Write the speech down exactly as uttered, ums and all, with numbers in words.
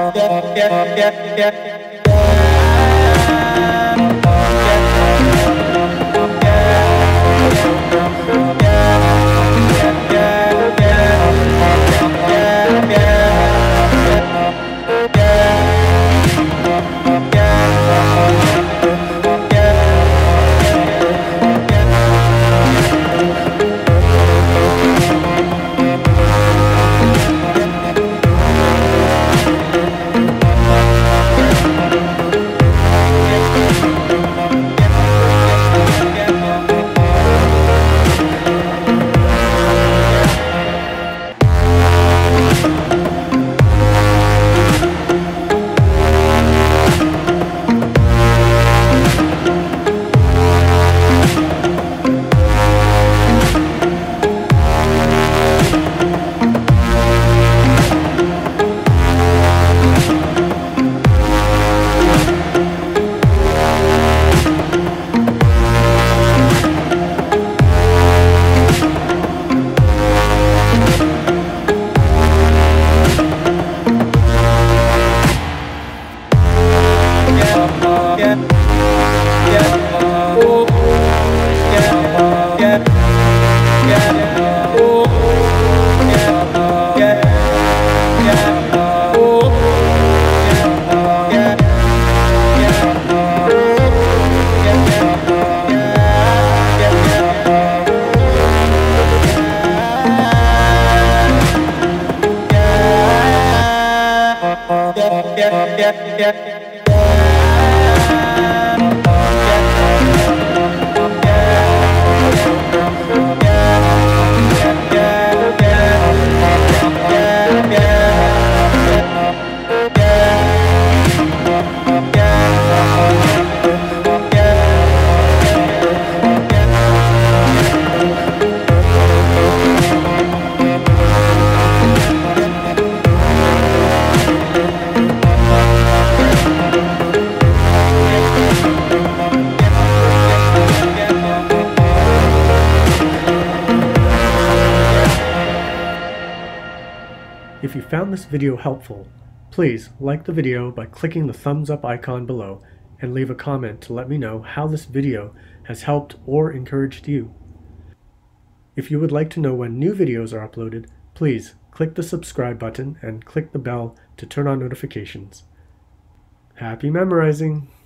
If you found this video helpful, please like the video by clicking the thumbs up icon below and leave a comment to let me know how this video has helped or encouraged you. If you would like to know when new videos are uploaded, please click the subscribe button and click the bell to turn on notifications. Happy memorizing!